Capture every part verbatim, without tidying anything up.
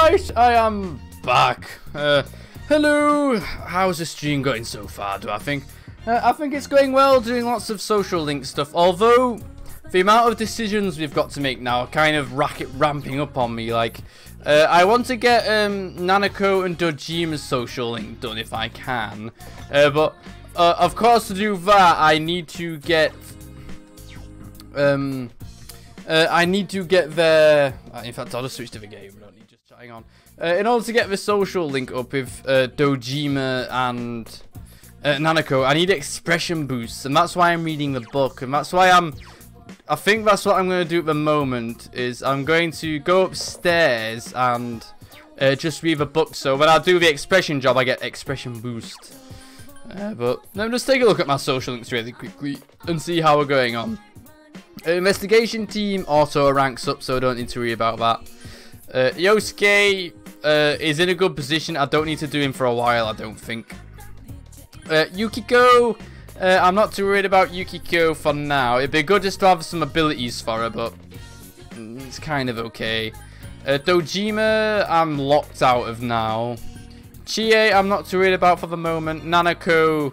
Alright, I am back. Uh, hello. How's the stream going so far, do I think? Uh, I think it's going well, doing lots of social link stuff. Although, the amount of decisions we've got to make now are kind of racket ramping up on me. Like, uh, I want to get um, Nanako and Dojima's social link done if I can. Uh, but, uh, of course, to do that, I need to get... Um... Uh, I need to get their... Uh, in fact, I'll just switch to the game. I don't need just chatting on. Uh, in order to get the social link up with uh, Dojima and uh, Nanako, I need expression boosts. And that's why I'm reading the book. And that's why I'm... I think that's what I'm going to do at the moment. Is I'm going to go upstairs and uh, just read the book. So when I do the expression job, I get expression boost. Uh, but let me just take a look at my social links really quickly and see how we're going on. Investigation team auto ranks up, so I don't need to worry about that. Uh, Yosuke uh, is in a good position. I don't need to do him for a while, I don't think. Uh, Yukiko, uh, I'm not too worried about Yukiko for now. It'd be good just to have some abilities for her, but it's kind of okay. Uh, Dojima, I'm locked out of now. Chie, I'm not too worried about for the moment. Nanako...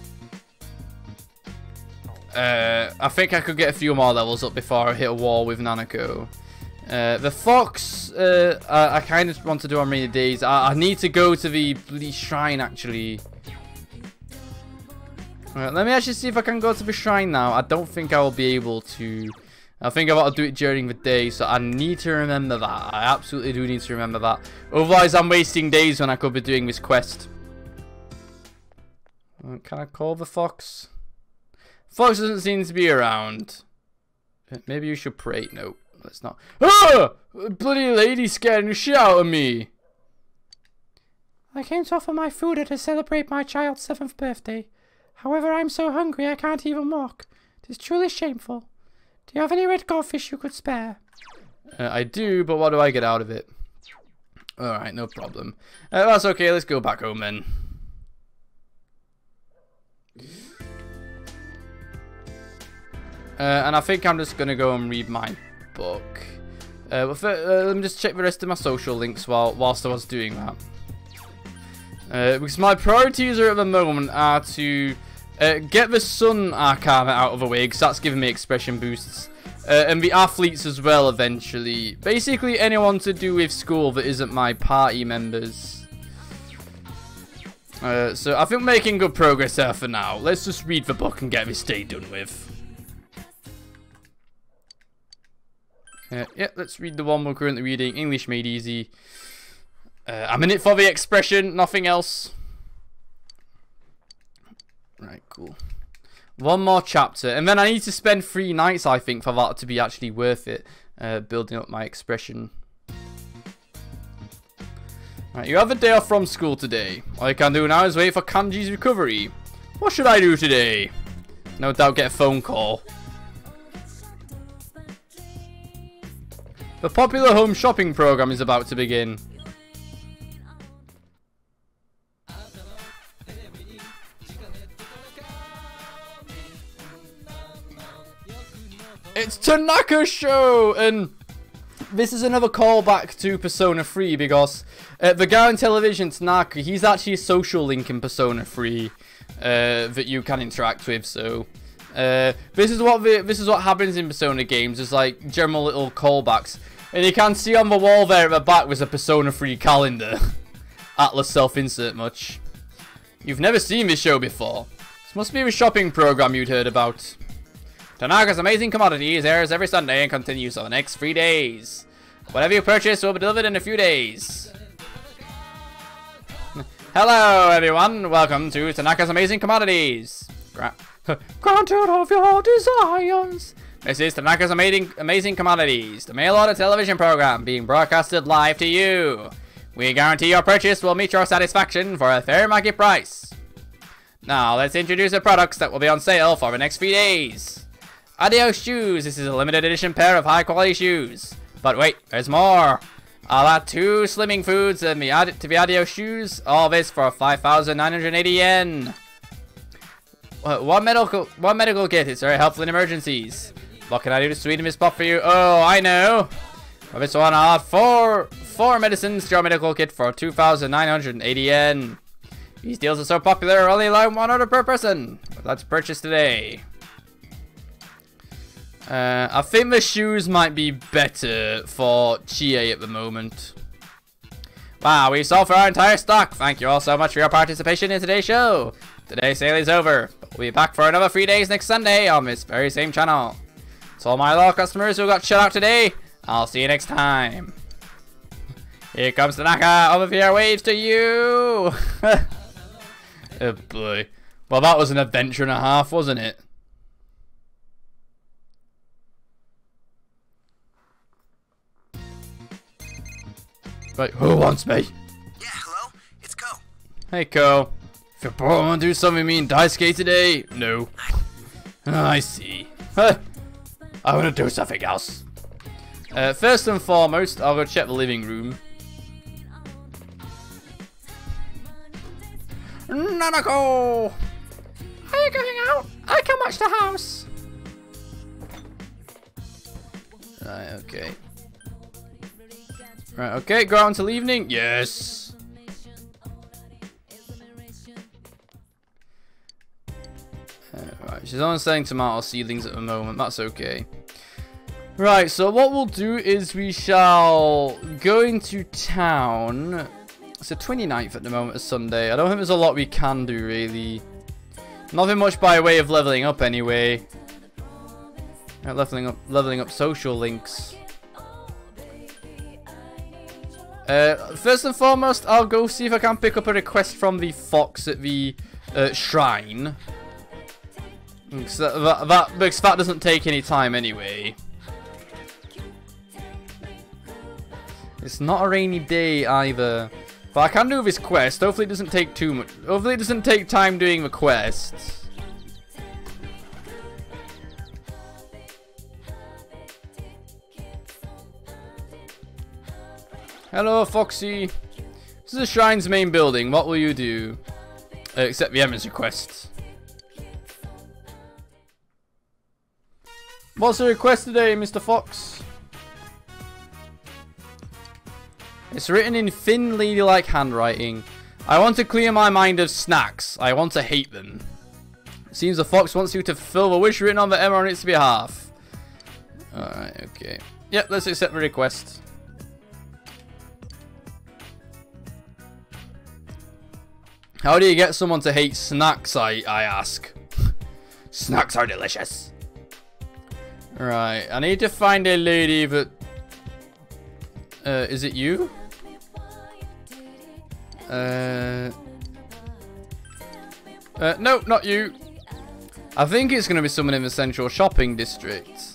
Uh, I think I could get a few more levels up before I hit a wall with Nanako. Uh, the fox, uh, I, I kind of want to do on rainy days. I, I need to go to the bloody shrine, actually. Right, let me actually see if I can go to the shrine now. I don't think I will be able to. I think I've got to do it during the day, so I need to remember that. I absolutely do need to remember that. Otherwise, I'm wasting days when I could be doing this quest. Uh, can I call the fox? Fox doesn't seem to be around. Maybe you should pray. No, let's not. Ah! Bloody lady scaring the shit out of me. I came to offer my food to celebrate my child's seventh birthday. However, I'm so hungry I can't even walk. It is truly shameful. Do you have any red goldfish you could spare? Uh, I do, but what do I get out of it? Alright, no problem. Uh, that's okay, let's go back home then. Uh, and I think I'm just going to go and read my book. Uh, but for, uh, let me just check the rest of my social links while whilst I was doing that. Uh, because my priorities are at the moment are to uh, get the Sun Arcana out of the way, because that's giving me expression boosts. Uh, and the athletes as well eventually. Basically anyone to do with school that isn't my party members. Uh, so I think we're making good progress there for now. Let's just read the book and get this day done with. Uh, yeah, let's read the one we're currently reading. English Made Easy. Uh, I'm in it for the expression, nothing else. Right, cool. One more chapter. And then I need to spend three nights, I think, for that to be actually worth it. Uh, building up my expression. Right, you have a day off from school today. All you can do now is wait for Kanji's recovery. What should I do today? No doubt get a phone call. The popular home shopping program is about to begin. It's Tanaka's show! And this is another callback to Persona three because uh, the guy on television, Tanaka, he's actually a social link in Persona three uh, that you can interact with, so... Uh, this is what the, this is what happens in Persona games. There's like general little callbacks. And you can see on the wall there at the back was a Persona three calendar. Atlas self-insert much. You've never seen this show before. This must be a shopping program you'd heard about. Tanaka's Amazing Commodities airs every Sunday and continues for the next three days. Whatever you purchase will be delivered in a few days. Hello everyone, welcome to Tanaka's Amazing Commodities. Gra Granted of your desires. This is Tanaka's Amazing, Amazing Commodities, the mail-order television program being broadcasted live to you. We guarantee your purchase will meet your satisfaction for a fair market price. Now, let's introduce the products that will be on sale for the next few days. Adios Shoes. This is a limited edition pair of high-quality shoes. But wait, there's more. I'll add two slimming foods and the ad to the Adios Shoes. All this for five thousand nine hundred eighty yen. One medical, one medical kit. It's very helpful in emergencies. What can I do to sweeten this pot for you? Oh, I know. For this one, I'll have four four medicines to your medical kit for two thousand nine hundred eighty yen. These deals are so popular, only allow one order per person. Let's purchase today. Uh, I think the shoes might be better for Chie at the moment. Wow, we sold for our entire stock. Thank you all so much for your participation in today's show. Today's sale is over, but we'll be back for another three days next Sunday on this very same channel. To all my loyal customers who got shut out today, I'll see you next time. Here comes Tanaka, over here waves to you. Oh boy. Well, that was an adventure and a half, wasn't it? Right, who wants me? Yeah, hello? It's Ko. Hey, Ko. If you're bored, want to do something me and Daisuke today? No. Oh, I see. Huh. I want to do something else. Uh, first and foremost, I'll go check the living room. Nanako! Are you going out? I can watch the house. Right, okay. Right, okay, go out until evening. Yes. Uh, right, she's only selling tomato seedlings at the moment. That's okay. Right, so what we'll do is we shall go into town. It's the twenty-ninth at the moment, it's Sunday. I don't think there's a lot we can do, really. Nothing much by way of leveling up, anyway. Right, leveling up, leveling up social links. Uh, first and foremost, I'll go see if I can pick up a request from the fox at the uh, shrine. Because that, that, that, because that doesn't take any time anyway. It's not a rainy day either. But I can do this quest. Hopefully it doesn't take too much. Hopefully it doesn't take time doing the quest. Hello, Foxy. This is the shrine's main building. What will you do? Uh, accept the Emma's request. What's the request today, Mister Fox? It's written in thin, ladylike handwriting. I want to clear my mind of snacks. I want to hate them. It seems the fox wants you to fulfill the wish written on the Emma on its behalf. Alright, okay. Yep, let's accept the request. How do you get someone to hate snacks, I, I ask? Snacks are delicious. Right, I need to find a lady that... Uh, is it you? Uh... Uh, no, not you. I think it's going to be someone in the central shopping district.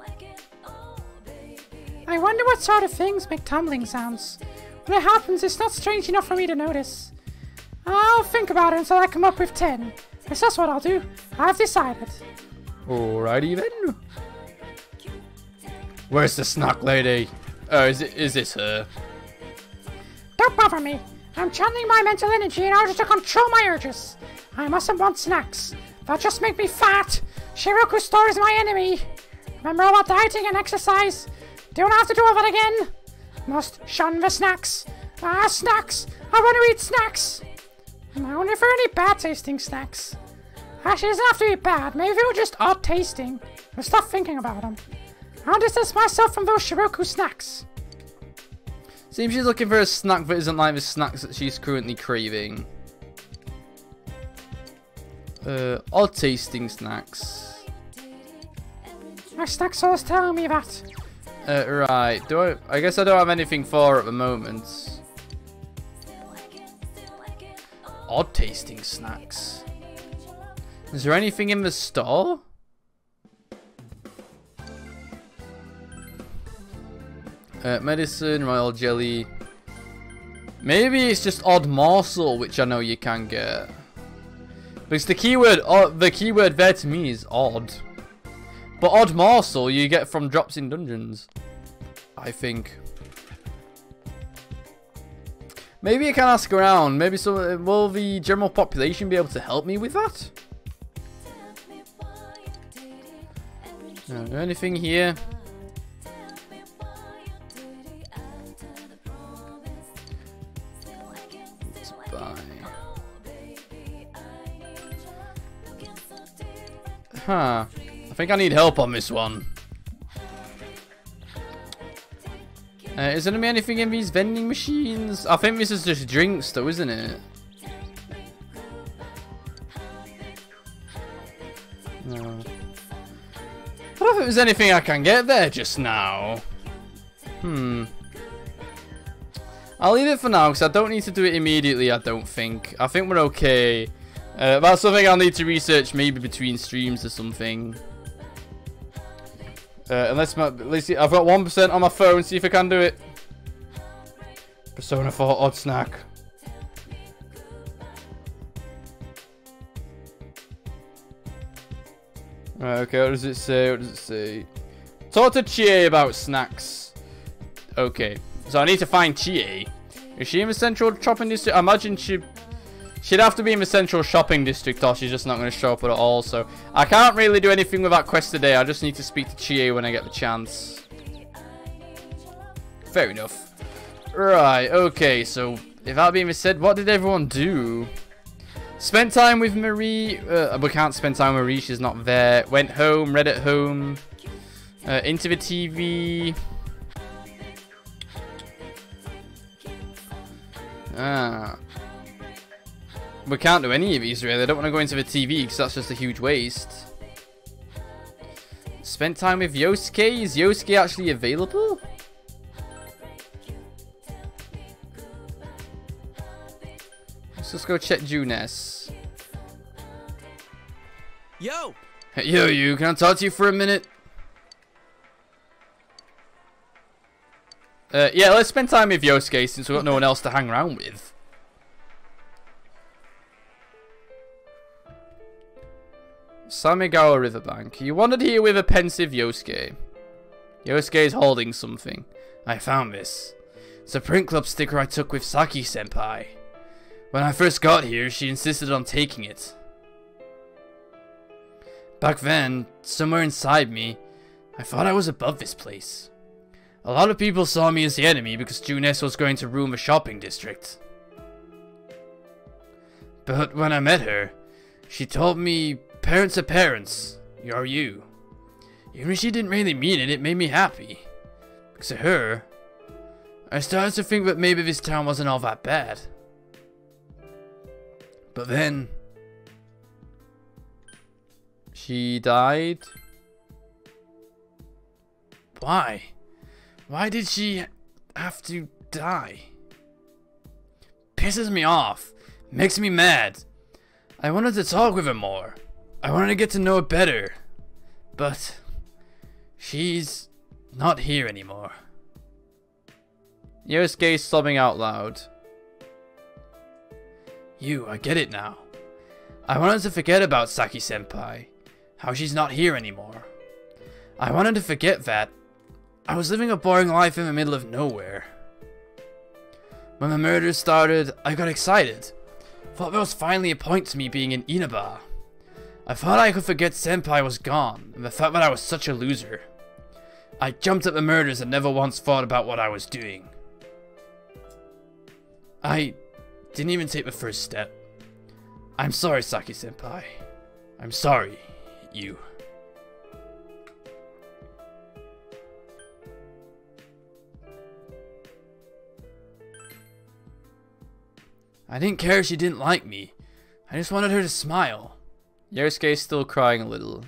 I wonder what sort of things make tumbling sounds. When it happens, it's not strange enough for me to notice. I'll think about it until I come up with ten. Guess that's what I'll do. I've decided. Alrighty then. Where's the snack lady? Oh, is it? Is this her? Don't bother me. I'm channeling my mental energy in order to control my urges. I mustn't want snacks. They'll just make me fat. Shiroku store is my enemy. Remember all about dieting and exercise? Don't have to do all that again. Must shun the snacks. Ah, snacks. I want to eat snacks. I wonder if there are any bad tasting snacks. Actually, it doesn't have to be bad. Maybe they were just odd tasting. I'll stop thinking about them. I'll distance myself from those Shiroku snacks. Seems she's looking for a snack that isn't like the snacks that she's currently craving. Uh, odd tasting snacks. My snack soul is telling me that. Uh, right. Do I? I guess I don't have anything for her at the moment. Odd tasting snacks. Is there anything in the store? Uh, medicine, royal jelly. Maybe it's just odd morsel, which I know you can get. Because the keyword, uh, the keyword there to me is odd. But odd morsel you get from drops in dungeons, I think. Maybe I can ask around. Maybe so. Will the general population be able to help me with that? No, anything here? Huh. I think I need help on this one. Uh, is there gonna be anything in these vending machines? I think this is just drinks though, isn't it? No. I don't think there's anything I can get there just now. Hmm. I'll leave it for now because I don't need to do it immediately, I don't think. I think we're okay. Uh, that's something I'll need to research maybe between streams or something. Uh, unless my, let's see, I've got one percent on my phone, see if I can do it. Persona four odd snack. Right, okay, what does it say? What does it say? Talk to Chie about snacks. Okay, so I need to find Chie. Is she in the central shopping district? I imagine she... She'd have to be in the central shopping district or she's just not going to show up at all. So I can't really do anything with that quest today. I just need to speak to Chie when I get the chance. Fair enough. Right, okay. So if that being said, what did everyone do? Spent time with Marie. Uh, we can't spend time with Marie. She's not there. Went home. Read at home. Uh, into the T V. Ah. We can't do any of these really. I don't want to go into the T V because that's just a huge waste. Spent time with Yosuke. Is Yosuke actually available? Let's just go check Junes. Yo! Hey, yo, you. Can I talk to you for a minute? Uh, yeah, let's spend time with Yosuke since we've got no one else to hang around with. Samigawa Riverbank. You wandered here with a pensive Yosuke. Yosuke is holding something. I found this. It's a print club sticker I took with Saki-senpai. When I first got here, she insisted on taking it. Back then, somewhere inside me, I thought I was above this place. A lot of people saw me as the enemy because Junes was going to ruin the shopping district. But when I met her, she told me, parents are parents, you're you. Even if she didn't really mean it, it made me happy. Because of her, I started to think that maybe this town wasn't all that bad. But then, she died. Why? Why did she have to die? Pisses me off. Makes me mad. I wanted to talk with her more. I wanted to get to know her better. But she's not here anymore. Yosuke sobbing out loud. You, I get it now. I wanted to forget about Saki-senpai. How she's not here anymore. I wanted to forget that. I was living a boring life in the middle of nowhere. When the murders started, I got excited. Thought there was finally a point to me being in Inaba. I thought I could forget Senpai was gone, and the fact that I was such a loser. I jumped at the murders and never once thought about what I was doing. I didn't even take the first step. I'm sorry, Saki-senpai. I'm sorry, you. I didn't care if she didn't like me. I just wanted her to smile. Yosuke's still crying a little.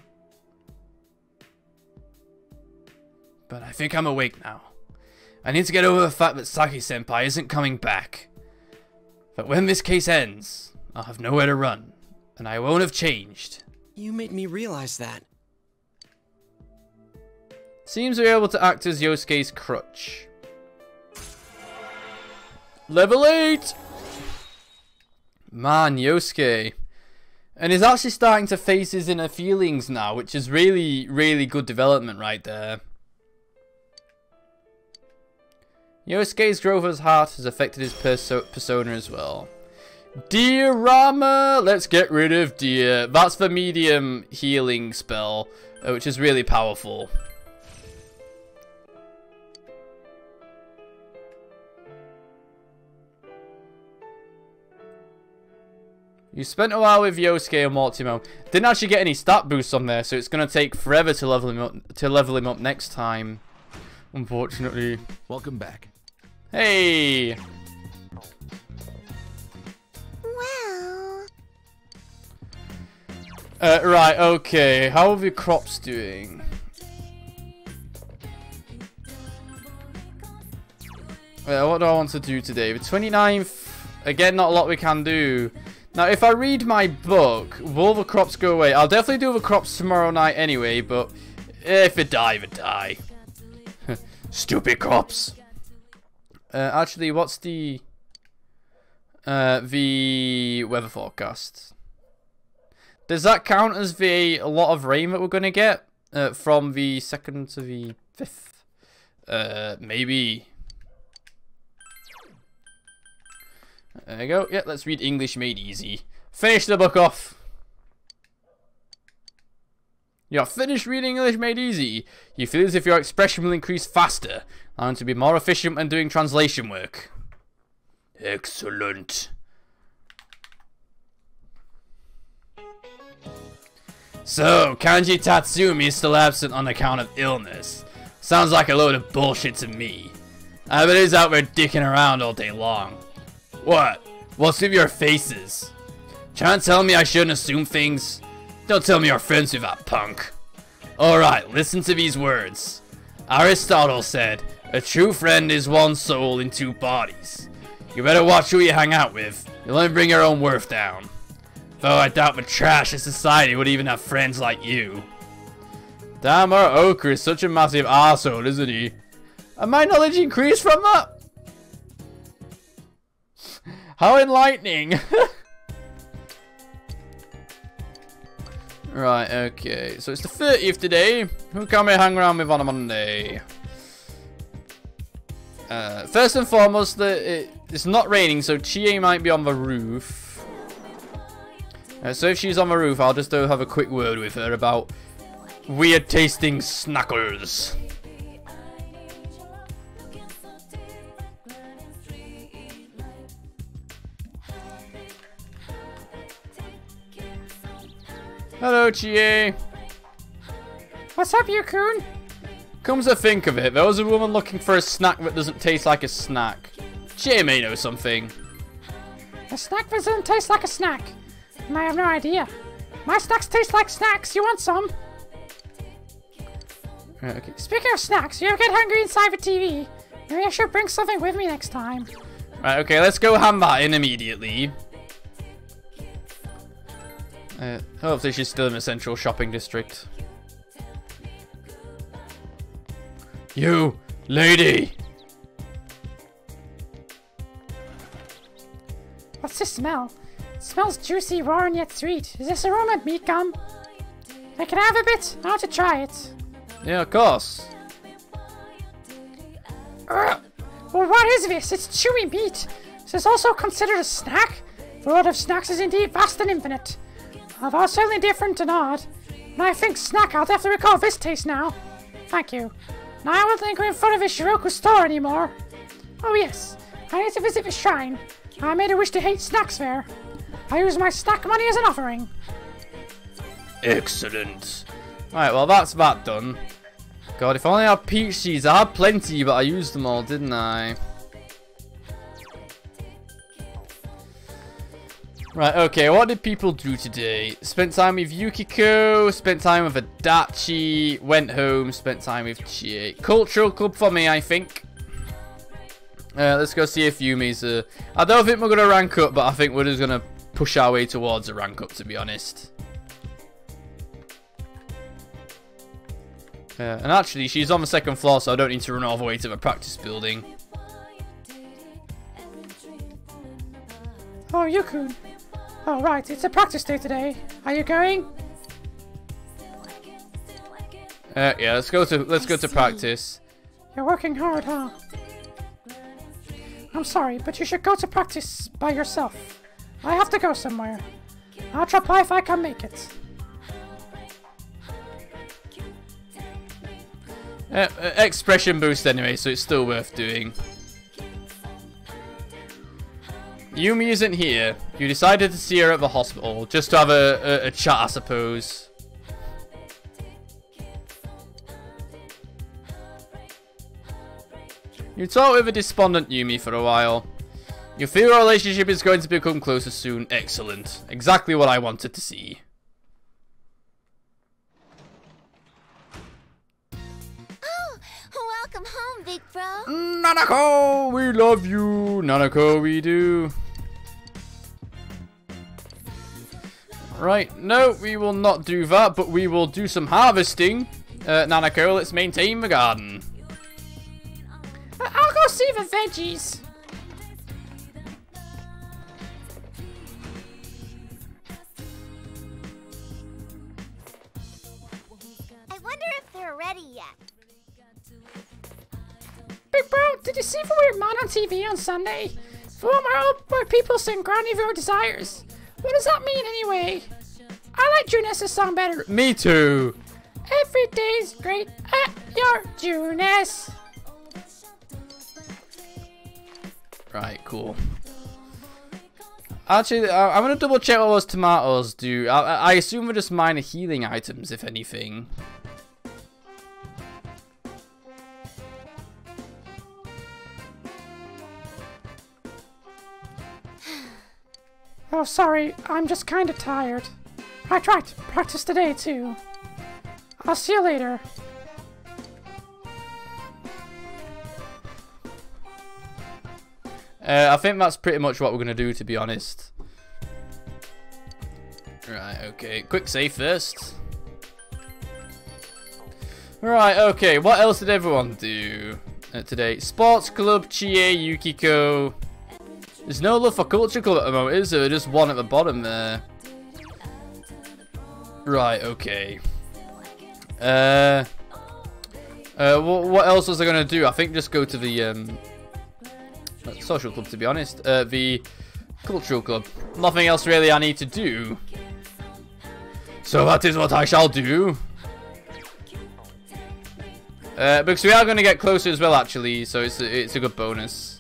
But I think I'm awake now. I need to get over the fact that Saki-senpai isn't coming back. But when this case ends, I'll have nowhere to run, and I won't have changed. You made me realize that. Seems we're able to act as Yosuke's crutch. Level eight! Man, Yosuke. And he's actually starting to face his inner feelings now, which is really, really good development right there. Yosuke's growth as heart has affected his perso persona as well. Dear Rama! Let's get rid of Dear. That's the medium healing spell, uh, which is really powerful. You spent a while with Yosuke and Mortimo. Didn't actually get any stat boosts on there, so it's gonna take forever to level him up to level him up next time. Unfortunately. Welcome back. Hey. Well. Uh, right. Okay. How are the crops doing? Uh, what do I want to do today? The twenty-ninth. Again, not a lot we can do. Now, if I read my book, will the crops go away? I'll definitely do the crops tomorrow night anyway, but if it die, it die. Stupid crops. Uh, actually, what's the uh, the weather forecast? Does that count as the a lot of rain that we're going to get uh, from the second to the fifth? Uh, maybe. There you go. Yeah, let's read English Made Easy. Finish the book off. You're finished reading English Made Easy. You feel as if your expression will increase faster, allowing to be more efficient when doing translation work. Excellent. So, Kanji Tatsumi is still absent on account of illness. Sounds like a load of bullshit to me. I bet he's out there dicking around all day long. What? What's with your faces? Trying to tell me I shouldn't assume things? Don't tell me you're friends with that punk. Alright, listen to these words. Aristotle said, a true friend is one soul in two bodies. You better watch who you hang out with. You'll only bring your own worth down. Though I doubt the trash of society would even have friends like you. Damn, our Ochre is such a massive arsehole, isn't he? And my knowledge increased from that? How enlightening! Right, okay. So it's the thirtieth today. Who can we hang around with on a Monday? Uh, first and foremost, the, it, it's not raining, so Chie might be on the roof. Uh, so if she's on the roof, I'll just uh, have a quick word with her about weird tasting snackers. Hello, Chie. What's up, Yukun? Comes to think of it, there was a woman looking for a snack that doesn't taste like a snack. Chie may know something. A snack that doesn't taste like a snack? I have no idea. My snacks taste like snacks. You want some? Right, okay. Speaking of snacks, you ever get hungry inside the T V? Maybe I should bring something with me next time. Right, okay, let's go ham that in immediately. Uh, hopefully she's still in the central shopping district. You, lady! What's this smell? It smells juicy, raw, and yet sweet. Is this aroma meat gum? I can have a bit. I want to try it. Yeah, of course. Ugh. Well, what is this? It's chewy meat. Is this also considered a snack? The world of snacks is indeed vast and infinite. Although certainly different and odd. When I think snack, I'll definitely recall this taste now. Thank you. Now I won't linger in front of a Shiroku store anymore. Oh yes, I need to visit the shrine. I made a wish to hate snacks there. I use my snack money as an offering. Excellent. Right, well that's that done. God, if only I had peach seeds. I had plenty, but I used them all, didn't I? Right, okay, what did people do today? Spent time with Yukiko, spent time with Adachi, went home, spent time with Chie. Cultural club for me, I think. Uh, let's go see if Yumi's... Uh, I don't think we're going to rank up, but I think we're just going to push our way towards a rank up, to be honest. Uh, and actually, she's on the second floor, so I don't need to run all the way to the practice building. Oh, Yukun. Oh, right, it's a practice day today. Are you going? Uh, yeah, let's go to let's go to practice. You're working hard, huh? I'm sorry, but you should go to practice by yourself. I have to go somewhere. I'll drop by if I can make it. Uh, uh, expression boost anyway, so it's still worth doing. Yumi isn't here. You decided to see her at the hospital, just to have a, a, a chat, I suppose. You talked with a despondent Yumi for a while. You feel your relationship is going to become closer soon. Excellent. Exactly what I wanted to see. Oh, welcome home, big bro. Nanako, we love you. Nanako, we do. Right, no, we will not do that, but we will do some harvesting. Uh, Nanako, let's maintain the garden. I'll go see the veggies. I wonder if they're ready yet. Big bro, did you see the weird man on T V on Sunday? The one where all where people sing Granny of Your Desires. What does that mean anyway? I like Juness's song better. Me too. Every day's great at your Juness. Right, cool. Actually, I, I'm going to double check what those tomatoes do. I, I assume they're just minor healing items, if anything. Oh, sorry, I'm just kind of tired. Right, right, practice today too. I'll see you later. Uh, I think that's pretty much what we're going to do, to be honest. Right, okay. Quick save first. Right, okay. What else did everyone do uh, today? Sports Club, Chie, Yukiko. There's no love for Culture Club at the moment, is there? Just one at the bottom there. Right, okay. Uh, uh, wh what else was I going to do? I think just go to the... Um, social club, to be honest. Uh, the cultural club. Nothing else really I need to do. So that is what I shall do. Uh, because we are going to get closer as well, actually. So it's a, it's a good bonus.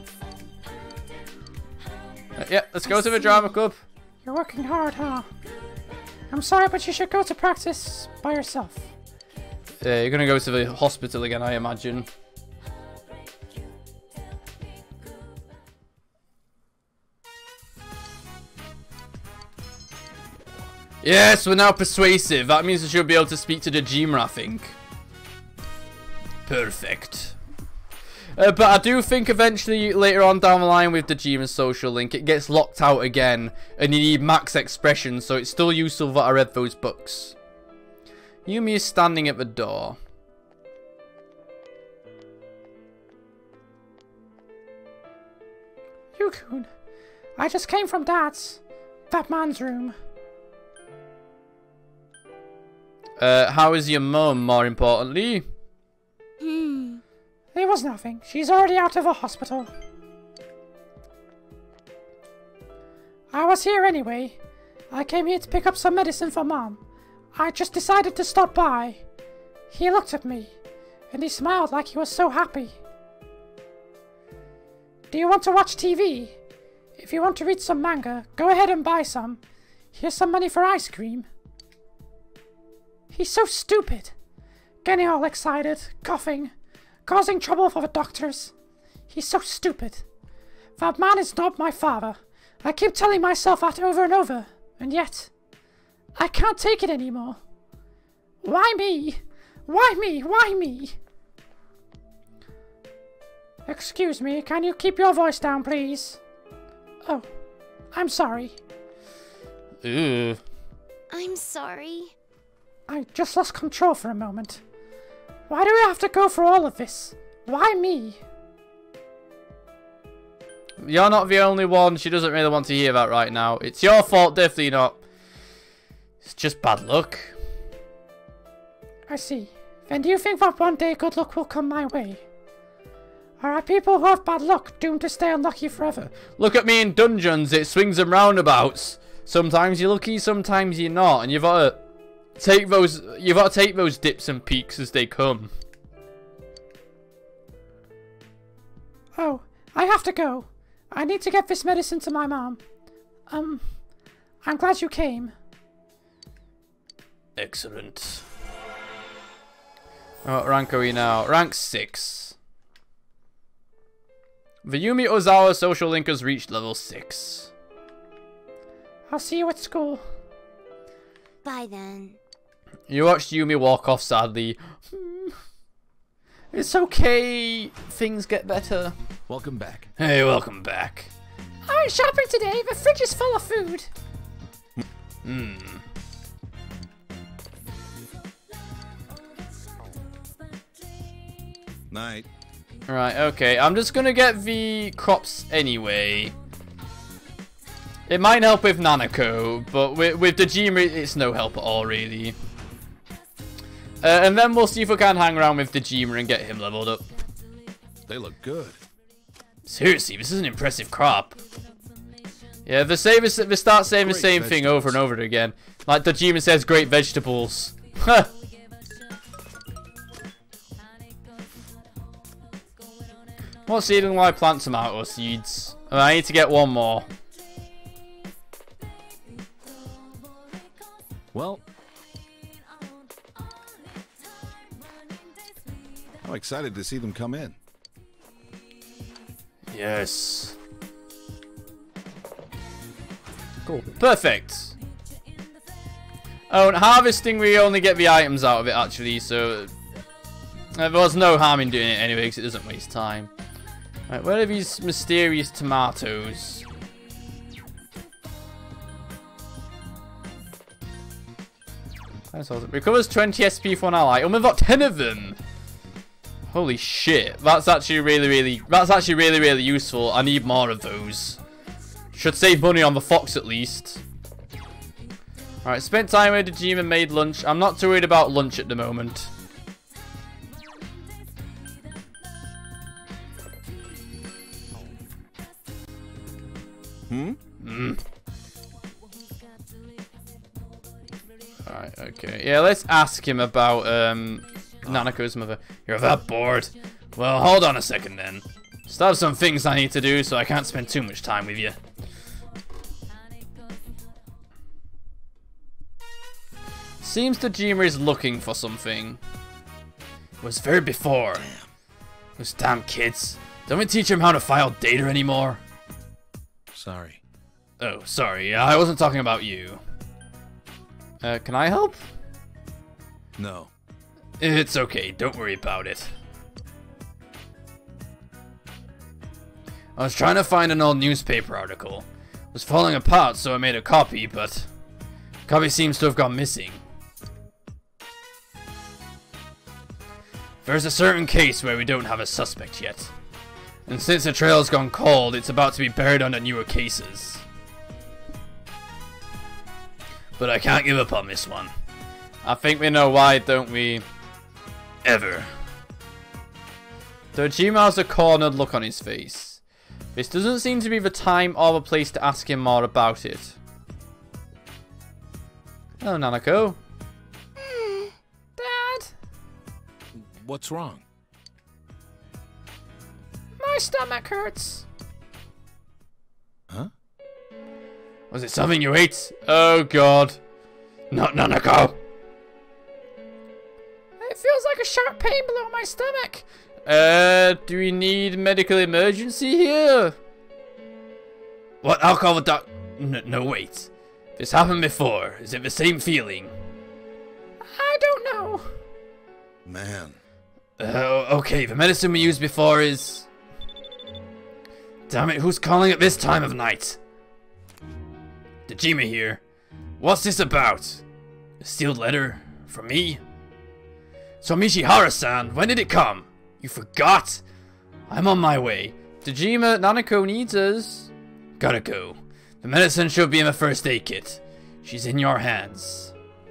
Uh, yeah, let's go to the drama club. You're working hard, huh? I'm sorry, but you should go to practice by yourself. Uh, you're going to go to the hospital again, I imagine. Yes, we're now persuasive. That means we should be able to speak to the Dojima, I think. Perfect. Uh, but I do think eventually, later on down the line with the Dojima's social link, it gets locked out again, and you need max expression, so it's still useful that I read those books. Yumi is standing at the door. Yukun, I just came from Dad's. That man's room. Uh, how is your mum, more importantly? Hmm. There was nothing. She's already out of the hospital. I was here anyway. I came here to pick up some medicine for Mom. I just decided to stop by. He looked at me, and he smiled like he was so happy. Do you want to watch T V? If you want to read some manga, go ahead and buy some. Here's some money for ice cream. He's so stupid. Getting all excited, coughing, causing trouble for the doctors. He's so stupid. That man is not my father. I keep telling myself that over and over, and yet, I can't take it anymore. Why me? Why me? Why me? Excuse me, can you keep your voice down, please? Oh, I'm sorry. Ew. I'm sorry. I just lost control for a moment. Why do we have to go through all of this? Why me? You're not the only one. She doesn't really want to hear that right now. It's your fault, definitely not. It's just bad luck. I see. Then do you think that one day good luck will come my way? Or are people who have bad luck doomed to stay unlucky forever? Look at me in dungeons. It swings and roundabouts. Sometimes you're lucky, sometimes you're not, and you've got to take those. You've got to take those dips and peaks as they come. Oh, I have to go. I need to get this medicine to my mom. Um, I'm glad you came. Excellent. What rank are we now? Rank six. The Yumi Ozawa social link has reached level six. I'll see you at school. Bye then. You watched Yumi walk off sadly. It's okay. Things get better. Welcome back. Hey, welcome back. I went shopping today. The fridge is full of food. Hmm. Night. Right, okay. I'm just gonna get the crops anyway. It might help with Nanako, but with, with Dejima, it's no help at all, really. Uh, and then we'll see if we can hang around with Dejima and get him leveled up. They look good. Seriously, this is an impressive crop. Yeah, they say this, they start saying the Great same thing over and over again. Like Dejima says, great vegetables. What seedling will I plant? Tomato seeds. Oh, I need to get one more. Well, I'm excited to see them come in. Yes. Cool. Perfect. Oh, and harvesting, we only get the items out of it, actually, so... Uh, there was no harm in doing it anyway, because it doesn't waste time. Right, where are these mysterious tomatoes? Recovers twenty S P for an ally. Oh, we've got ten of them! Holy shit. That's actually really, really... That's actually really, really useful. I need more of those. Should save money on the fox, at least. Alright, spent time with Dejima and made lunch. I'm not too worried about lunch at the moment. Hmm? Hmm. Alright, okay. Yeah, let's ask him about um, Nanako's mother. You're that bored? Well, hold on a second then. Still have some things I need to do, so I can't spend too much time with you. Seems Dejima is looking for something. It was there before. Damn. Those damn kids. Don't we teach them how to file data anymore? Sorry. Oh, sorry. I wasn't talking about you. Uh, can I help? No. It's okay. Don't worry about it. I was trying to find an old newspaper article. It was falling apart, so I made a copy, but... the copy seems to have gone missing. There's a certain case where we don't have a suspect yet. And since the trail's gone cold, it's about to be buried under newer cases. But I can't give up on this one. I think we know why, don't we? Ever. Dejima has a cornered look on his face. This doesn't seem to be the time or the place to ask him more about it. Hello, Nanako. Mm, Dad? What's wrong? My stomach hurts. Huh? Was it something you ate? Oh god. Not Nanako. It feels like a sharp pain below my stomach. Uh, do we need medical emergency here? What? I'll call the doc... No, no, wait. This happened before. Is it the same feeling? I don't know. Man. Uh, okay, the medicine we used before is... Damn it, who's calling at this time of night? Dejima here. What's this about? A sealed letter? From me? So Mishihara-san, when did it come? You forgot? I'm on my way. Dejima, Nanako needs us. Gotta go. The medicine should be in the first aid kit. She's in your hands.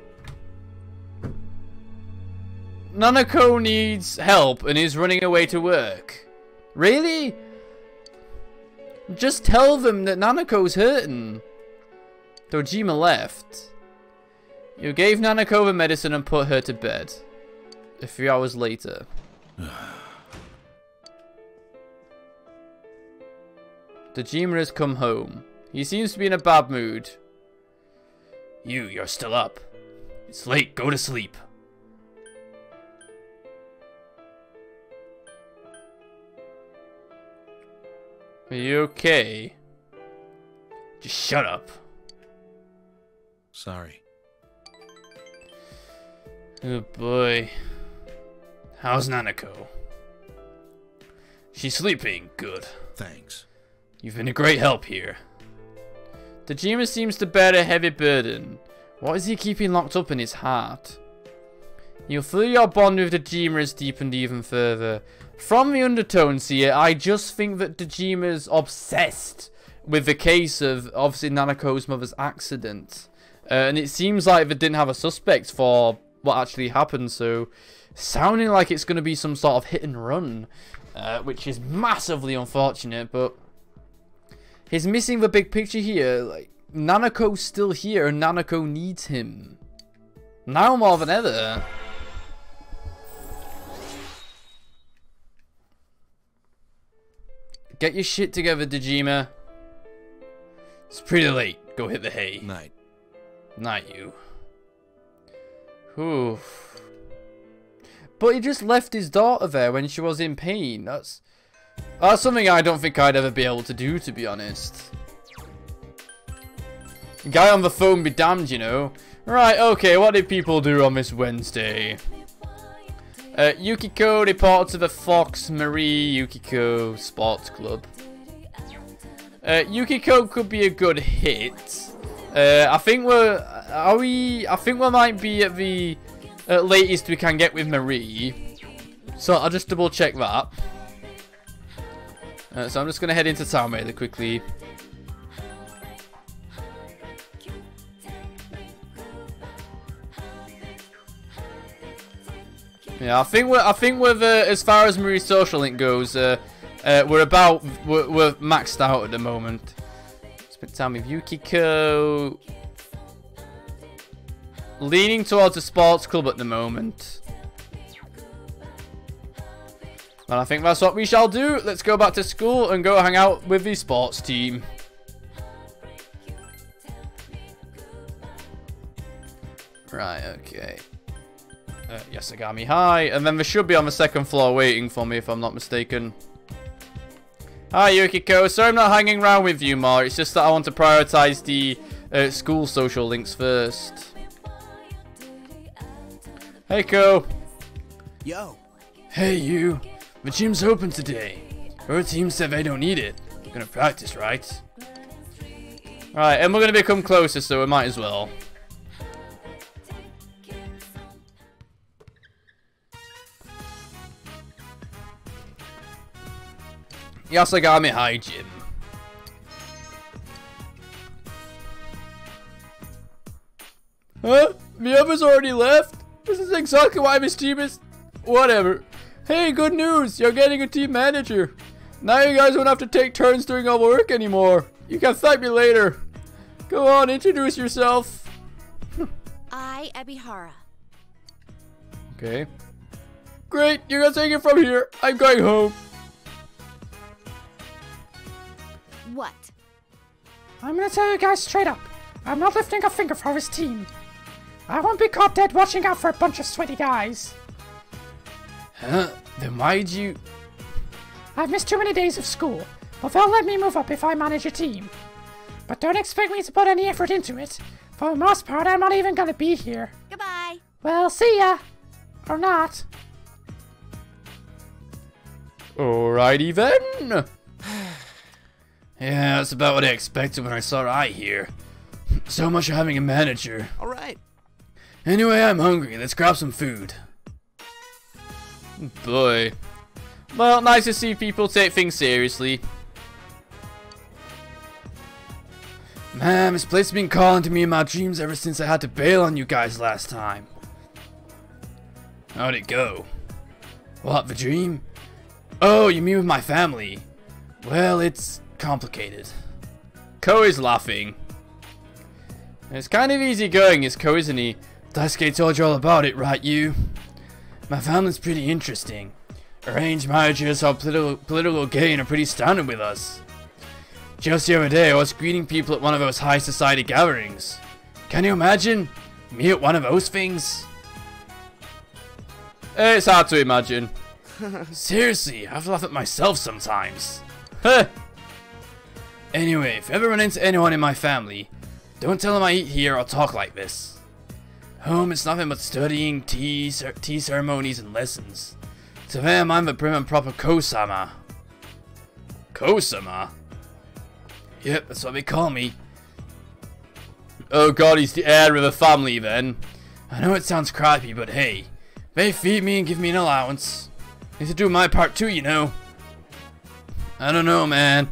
Nanako needs help and is running away to work. Really? Just tell them that Nanako's hurting. Dojima left. You gave Nanako the medicine and put her to bed. A few hours later. Dejima has come home. He seems to be in a bad mood. You, you're still up. It's late, go to sleep. Are you okay? Just shut up. Sorry. Oh boy. How's Nanako? She's sleeping. Good. Thanks. You've been a great help here. Dejima seems to bear a heavy burden. What is he keeping locked up in his heart? You'll feel your bond with Dejima has deepened even further. From the undertones here, I just think that Dejima's obsessed with the case of, obviously, Nanako's mother's accident. Uh, and it seems like they didn't have a suspect for what actually happened, so sounding like it's going to be some sort of hit and run, uh, which is massively unfortunate, but he's missing the big picture here. Like, Nanako's still here, and Nanako needs him. Now more than ever. Get your shit together, Dejima. It's pretty late. Go hit the hay. Night. Not you. Whew. But he just left his daughter there when she was in pain. That's that's something I don't think I'd ever be able to do, to be honest. Guy on the phone be damned, you know. Right, okay, what did people do on this Wednesday? Uh, Yukiko reported to the Fox Marie Yukiko Sports Club. Uh, Yukiko could be a good hit. Uh, I think we're, are we, I think we might be at the uh, latest we can get with Marie. So I'll just double check that. Uh, so I'm just going to head into town really quickly. Yeah, I think we're, I think with uh, as far as Marie's social link goes, uh, uh, we're about, we're, we're maxed out at the moment. Spent time with Yukiko. Leaning towards a sports club at the moment. And I think that's what we shall do. Let's go back to school and go hang out with the sports team. Right, okay. Uh, Yasagami High. And then they should be on the second floor waiting for me if I'm not mistaken. Hi Yukiko, sorry I'm not hanging around with you more. It's just that I want to prioritize the uh, school social links first. Hey Ko. Yo. Hey you. The gym's open today. Her team said they don't need it. Gonna practice, right? Right, and we're gonna become closer, so we might as well. Yasagami High Gym. Huh? The others already left? This is exactly why this team is... Whatever. Hey, good news! You're getting a team manager. Now you guys won't have to take turns doing all the work anymore. You can thank me later. Go on, introduce yourself. I, Ebihara. Okay. Great, you guys take it from here. I'm going home. What? I'm gonna tell you guys straight up. I'm not lifting a finger for his team. I won't be caught dead watching out for a bunch of sweaty guys. Huh? Then why'd you... I've missed too many days of school, but they'll let me move up if I manage a team. But don't expect me to put any effort into it. For the most part, I'm not even gonna be here. Goodbye. Well, see ya. Or not. Alrighty then. Yeah, that's about what I expected when I saw Rai here. So much for having a manager. All right. Anyway, I'm hungry. Let's grab some food. Boy. Well, nice to see people take things seriously. Man, this place has been calling to me in my dreams ever since I had to bail on you guys last time. How'd it go? What, the dream? Oh, you mean with my family? Well, it's complicated. Ko is laughing. It's kind of easy going, is Ko, isn't he? Daisuke told you all about it, right, you? My family's pretty interesting. Arranged marriages or political, political gain are pretty standard with us. Just the other day, I was greeting people at one of those high society gatherings. Can you imagine? Me at one of those things? It's hard to imagine. Seriously, I have to laugh at myself sometimes. Huh. Anyway, if you ever run into anyone in my family, don't tell them I eat here or talk like this. Home is nothing but studying, tea, cer tea ceremonies, and lessons. To them, I'm the prim and proper Ko-sama. Ko-sama? Yep, that's what they call me. Oh god, he's the heir of the family then. I know it sounds crappy, but hey, they feed me and give me an allowance. Need to do my part too, you know. I don't know, man.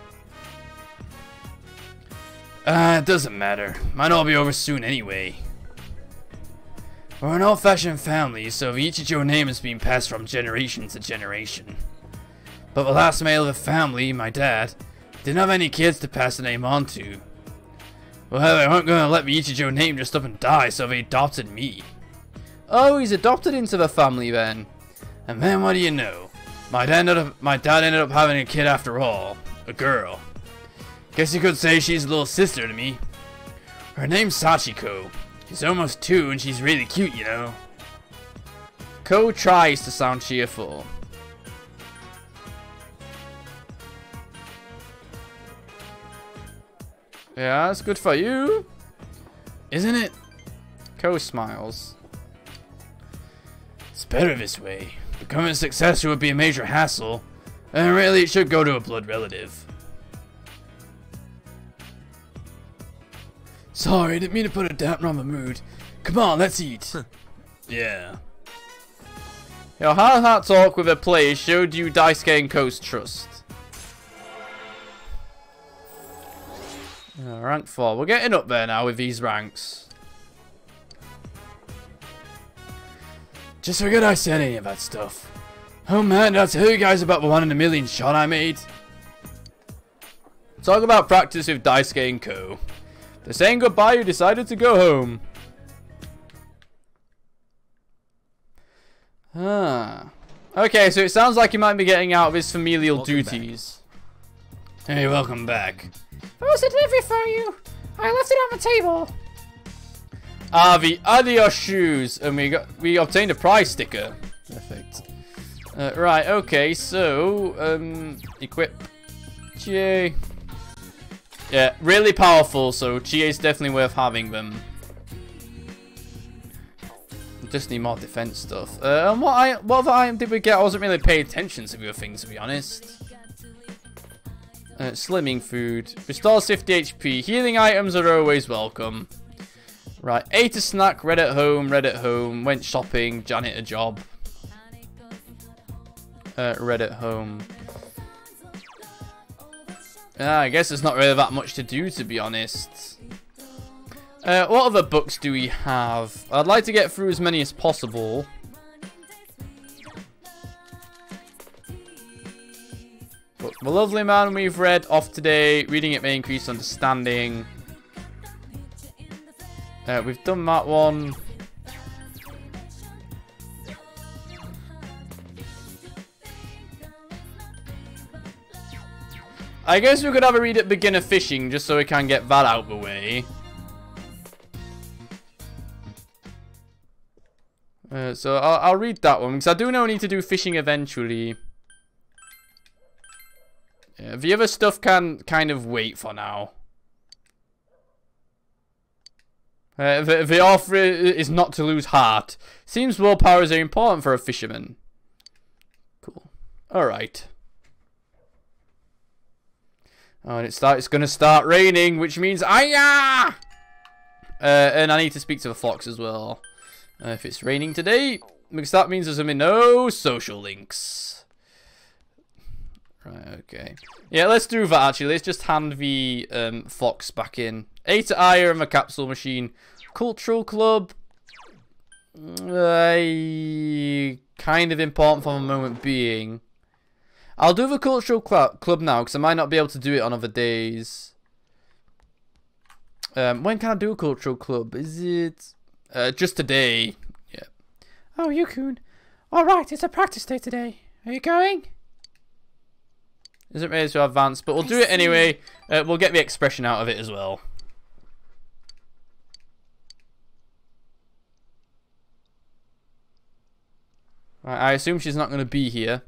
Ah, uh, it doesn't matter. Might all be over soon anyway. We're an old-fashioned family, so the Ichijo name has been passed from generation to generation. But the last male of the family, my dad, didn't have any kids to pass the name on to. Well, they weren't going to let the Ichijo name just up and die, so they adopted me. Oh, he's adopted into the family then. And then what do you know? My dad ended up, my dad ended up having a kid after all. A girl. Guess you could say she's a little sister to me. Her name's Sachiko. She's almost two and she's really cute, you know. Ko tries to sound cheerful. Yeah, that's good for you. Isn't it? Ko smiles. It's better this way. Becoming a successor would be a major hassle. And really it should go to a blood relative. Sorry, I didn't mean to put a damper on the mood. Come on, let's eat. Yeah. Your heart-to-heart talk with a player showed you Daisuke and Ko's trust. Uh, rank four. We're getting up there now with these ranks. Just forget I said any of that stuff. Oh man, did I tell you guys about the one in a million shot I made? Talk about practice with Daisuke and Ko. They're saying goodbye, you decided to go home. Ah. Okay, so it sounds like you might be getting out of his familial welcome duties. Back. Hey, welcome back. There was a delivery for you. I left it on the table. Ah, the Adios shoes, and we got we obtained a prize sticker. Perfect. Uh, right, okay, so um, equip Chie. Yeah, really powerful, so Chie is definitely worth having them. Just need more defense stuff. Uh, and what I what other item did we get? I wasn't really paying attention to the other things, to be honest. Uh, slimming food. Restores fifty H P. Healing items are always welcome. Right, ate a snack, read at home, read at home, went shopping, janitor job. Uh, read at home. Uh, I guess there's not really that much to do, to be honest. Uh, what other books do we have? I'd like to get through as many as possible. But The Lovely Man we've read off today. Reading it may increase understanding. Uh, we've done that one. I guess we could have a read at Beginner Fishing just so we can get that out of the way. Uh, so I'll, I'll read that one because I do know I need to do fishing eventually. Yeah, the other stuff can kind of wait for now. Uh, the, the offer is not to lose heart. Seems willpower is important for a fisherman. Cool. Alright. Oh, and it start, it's going to start raining, which means Aya! Uh, and I need to speak to the fox as well. Uh, if it's raining today, because that means there's going to be no social links. Right, okay. Yeah, let's do that actually. Let's just hand the um, fox back in. Eight Aya and the capsule machine. Cultural club. Uh, kind of important for the moment being. I'll do the cultural cl club now because I might not be able to do it on other days. Um, when can I do a cultural club? Is it uh, just today? Yeah. Oh, Yukun. All right, it's a practice day today. Are you going? Isn't ready to advance, but we'll do it anyway. Uh, we'll get the expression out of it as well. Right, I assume she's not going to be here.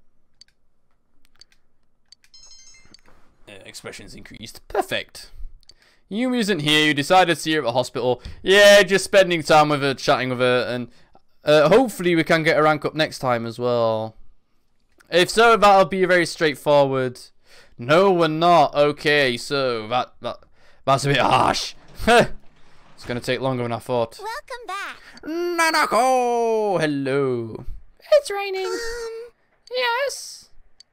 Uh, expressions increased. Perfect. Yumi isn't here. You decided to see her at the hospital. Yeah, just spending time with her, chatting with her, and uh, hopefully we can get a rank up next time as well. If so, that'll be very straightforward. No, we're not. Okay, so that, that that's a bit harsh. It's gonna take longer than I thought. Welcome back. Nanako! Hello. It's raining. Um, Yes.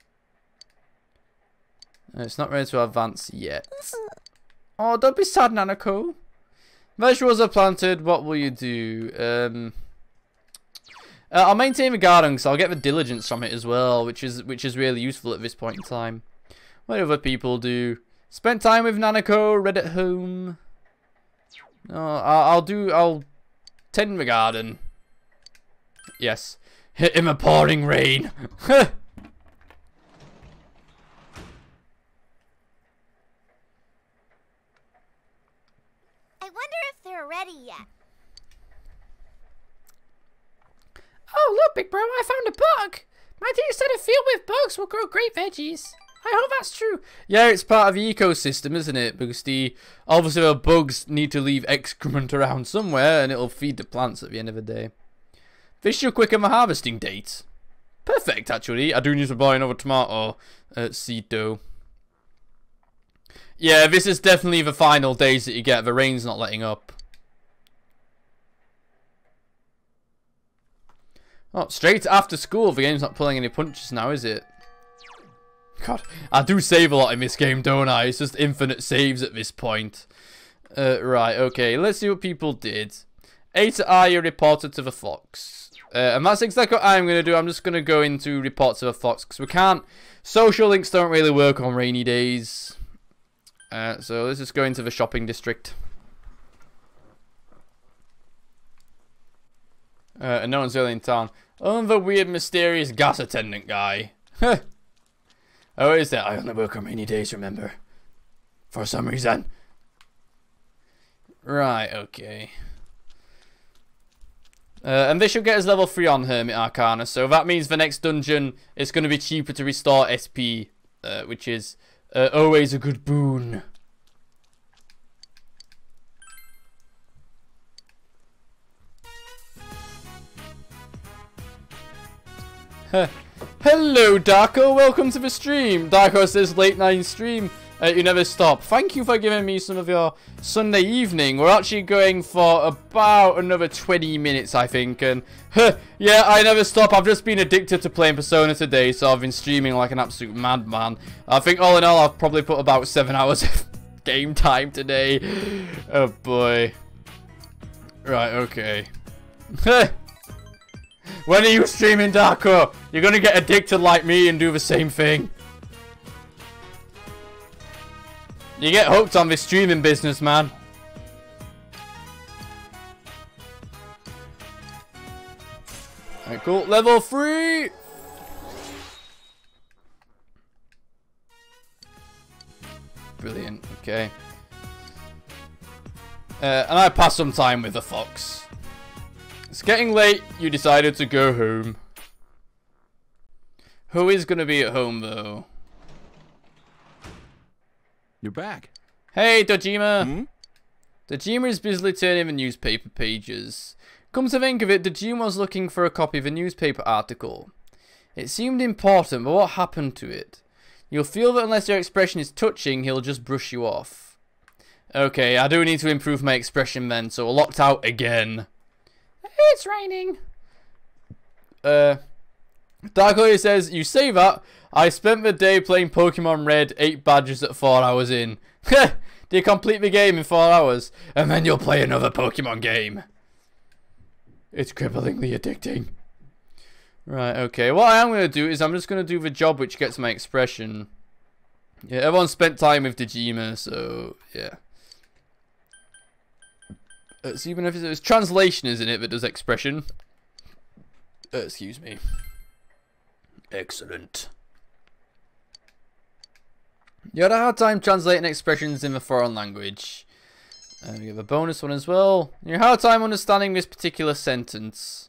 It's not ready to advance yet. Oh, don't be sad, Nanako. Vegetables are planted. What will you do? Um, uh, I'll maintain the garden, so I'll get the diligence from it as well, which is which is really useful at this point in time. What do other people do? Spend time with Nanako. Read at home. No, I'll, I'll do. I'll tend the garden. Yes. Hit in the pouring rain. I wonder if they're ready yet. Oh, look, big bro, I found a bug. My teacher said a field with bugs will grow great veggies. I hope that's true. Yeah, it's part of the ecosystem, isn't it? Because the obviously the bugs need to leave excrement around somewhere, and it'll feed the plants at the end of the day. This should quicken the harvesting date. Perfect, actually. I do need to buy another tomato uh, seed dough. Yeah, this is definitely the final days that you get. The rain's not letting up. Oh, straight after school. The game's not pulling any punches now, is it? God, I do save a lot in this game, don't I? It's just infinite saves at this point. Uh, right, okay. Let's see what people did. A to Aya reported to the Fox. Uh, and that's exactly what I'm going to do. I'm just going to go into report to the Fox. Because we can't... Social links don't really work on rainy days. Uh, so let's just go into the shopping district. Uh, and no one's really in town. Oh, the weird, mysterious gas attendant guy. Oh, is that? I only work on rainy days, remember? For some reason. Right, okay. Uh, and this should get us level three on Hermit Arcana. So that means the next dungeon is going to be cheaper to restore S P. Uh, which is uh, always a good boon. Hello, Darko. Welcome to the stream. Darko says late night stream. Uh, you never stop. Thank you for giving me some of your Sunday evening. We're actually going for about another twenty minutes, I think. And huh, yeah, I never stop. I've just been addicted to playing Persona today, so I've been streaming like an absolute madman. I think all in all, I've probably put about seven hours of game time today. Oh boy. Right, okay. When are you streaming, Darko? You're gonna get addicted like me and do the same thing. You get hooked on this streaming business, man. Alright, cool. Level three! Brilliant, okay. Uh, and I passed some time with the Fox. It's getting late. You decided to go home. Who is going to be at home, though? You're back. Hey, Dojima. Hmm? Dojima is busily turning the newspaper pages. Come to think of it, Dojima was looking for a copy of a newspaper article. It seemed important, but what happened to it? You'll feel that unless your expression is touching, he'll just brush you off. Okay, I do need to improve my expression then, so we're locked out again. It's raining. Uh, Darko says, you say that. I spent the day playing Pokemon Red, eight badges at four hours in. Do you complete the game in four hours? And then you'll play another Pokemon game. It's cripplingly addicting. Right, okay. What I am going to do is I'm just going to do the job which gets my expression. Yeah, everyone spent time with Dojima, so yeah. Uh, so even if it's, it's translation, isn't it, that does expression? Uh, excuse me. Excellent. You had a hard time translating expressions in a foreign language. Uh, you have a bonus one as well. You had a hard time understanding this particular sentence.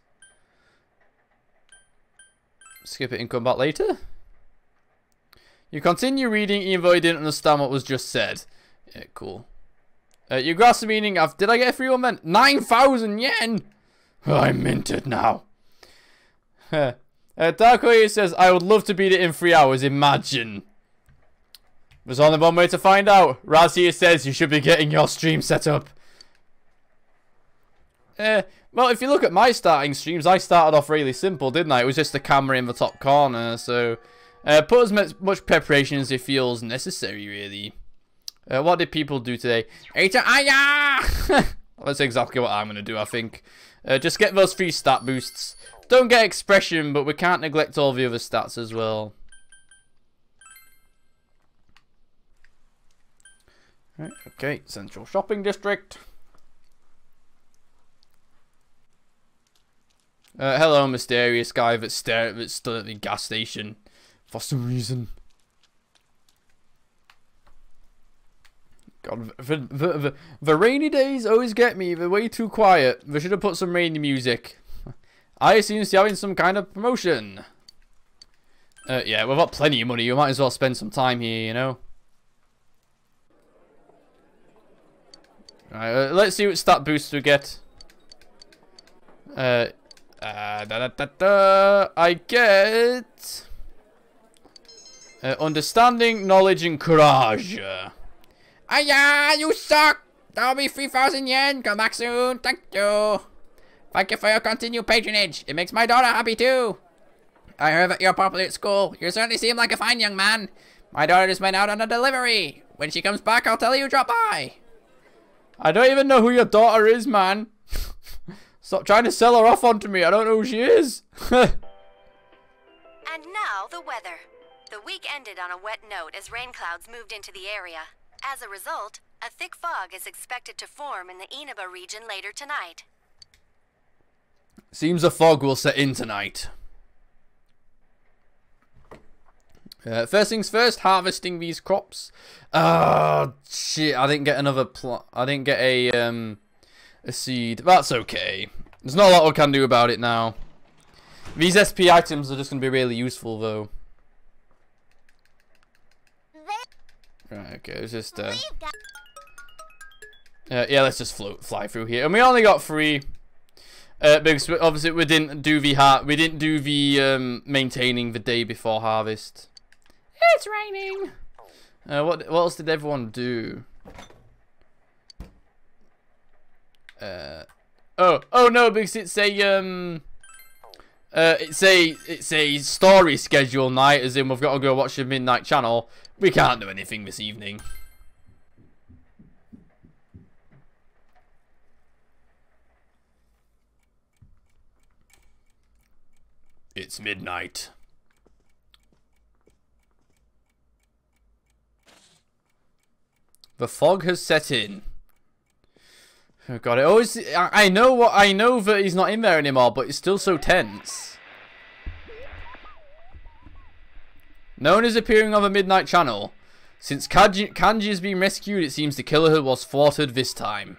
Skip it and come back later. You continue reading even though you didn't understand what was just said. Yeah, cool. Uh, you grasp the meaning of... Did I get a free one then? nine thousand yen! Oh, I'm minted now. uh, Darko says, I would love to beat it in three hours. Imagine. There's only one way to find out. Raz here says you should be getting your stream set up. Uh, well, if you look at my starting streams, I started off really simple, didn't I? It was just the camera in the top corner, so... Uh, put as much, much preparation as it feels necessary, really. Uh, what did people do today? Eita Aya! That's exactly what I'm going to do, I think. Uh, just get those three stat boosts. Don't get expression, but we can't neglect all the other stats as well. Right, okay, Central Shopping District. Uh, hello, mysterious guy that's, that's still at the gas station. For some reason. God, the, the, the, the rainy days always get me. They're way too quiet. They should have put some rainy music. I seems to be having some kind of promotion. Uh, yeah, we've got plenty of money. We might as well spend some time here, you know. Alright, uh, let's see what stat boosts we get. Uh, uh, da, da, da, da. I get... Uh, understanding, knowledge, and courage. Aya, you suck! That'll be three thousand yen. Come back soon. Thank you. Thank you for your continued patronage. It makes my daughter happy too. I heard that you're popular at school. You certainly seem like a fine young man. My daughter just went out on a delivery. When she comes back, I'll tell her you drop by. I don't even know who your daughter is, man. Stop trying to sell her off onto me. I don't know who she is. And now the weather. The week ended on a wet note as rain clouds moved into the area. As a result, a thick fog is expected to form in the Inaba region later tonight. Seems a fog will set in tonight. Uh, first things first, harvesting these crops. Oh, shit, I didn't get another plot. I didn't get a, um, a seed. That's okay. There's not a lot we can do about it now. These S P items are just going to be really useful, though. Right, okay, it's just, uh... uh yeah, let's just float, fly through here. And we only got three. Uh, because we, obviously we didn't do the har we didn't do the um maintaining the day before harvest. It's raining. Uh, what what else did everyone do? Uh, oh oh no, because it's a um. Uh, it's a it's a story schedule night, as in we've got to go watch the midnight channel. We can't do anything this evening. It's midnight. The fog has set in. Oh god, it always I, I know what I know that he's not in there anymore, but it's still so tense. No one is appearing on the midnight channel. Since Kanji, Kanji has been rescued, it seems the killer was thwarted this time.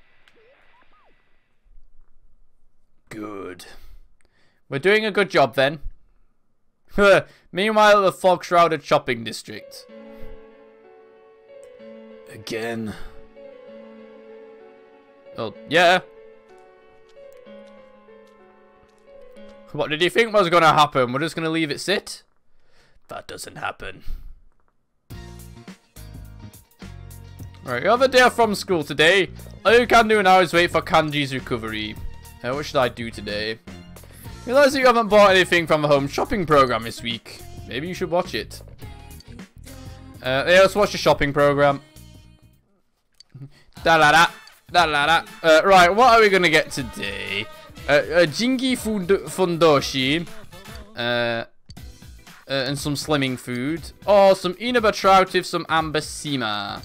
Good. We're doing a good job then. Meanwhile, the fog-shrouded shopping district. Again. Oh, yeah. What did you think was going to happen? We're just going to leave it sit? That doesn't happen. Right, you have a day off from school today. All you can do now is wait for Kanji's recovery. Uh, what should I do today? Realize that you haven't bought anything from the home shopping program this week. Maybe you should watch it. Uh, yeah, let's watch the shopping program. Da la da, da la da. Uh, right, what are we gonna get today? Uh, uh Jingi fund Fundoshi. Uh. Uh, and some slimming food. Or some Inaba trout with some amber sima.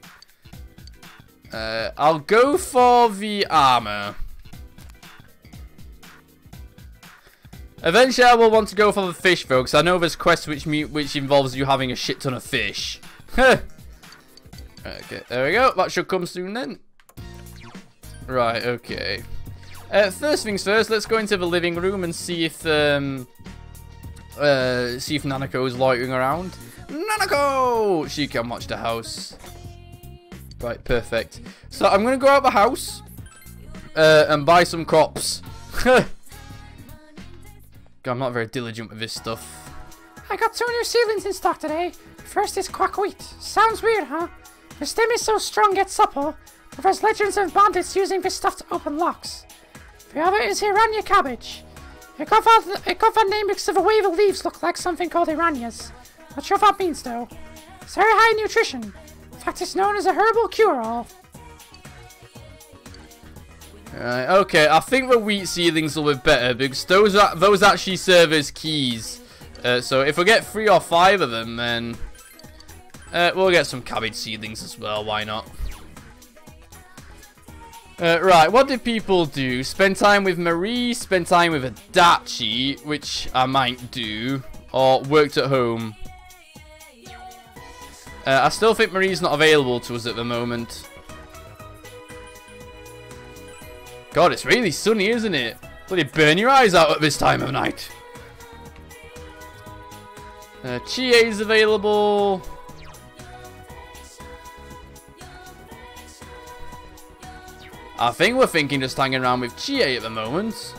Uh, I'll go for the armor. Eventually I will want to go for the fish though, because I know there's quests which, me which involves you having a shit ton of fish. Okay, there we go. That should come soon then. Right, okay. Uh, first things first, let's go into the living room and see if um, uh, see if Nanako is loitering around. Nanako! She can watch the house. Right, perfect. So I'm gonna go out the house uh, and buy some crops. God, I'm not very diligent with this stuff. I got two new seedlings in stock today. First is quack wheat. Sounds weird, huh? The stem is so strong yet supple, but there's legends of bandits using this stuff to open locks. The other is Hiranya cabbage. It got that, it got that name because of the way the leaves look like something called Hiranyas. Not sure what that means though. It's very high in nutrition. In fact, it's known as a herbal cure-all. Right, okay, I think the wheat seedlings will be better because those are, those actually serve as keys. Uh, so if we get three or five of them, then uh, we'll get some cabbage seedlings as well. Why not? Uh, right, what do people do? Spend time with Marie, spend time with Adachi, which I might do, or worked at home. Uh, I still think Marie's not available to us at the moment. God, it's really sunny, isn't it? Bloody burn your eyes out at this time of night. Uh, Chie's available. I think we're thinking just hanging around with Chie at the moment.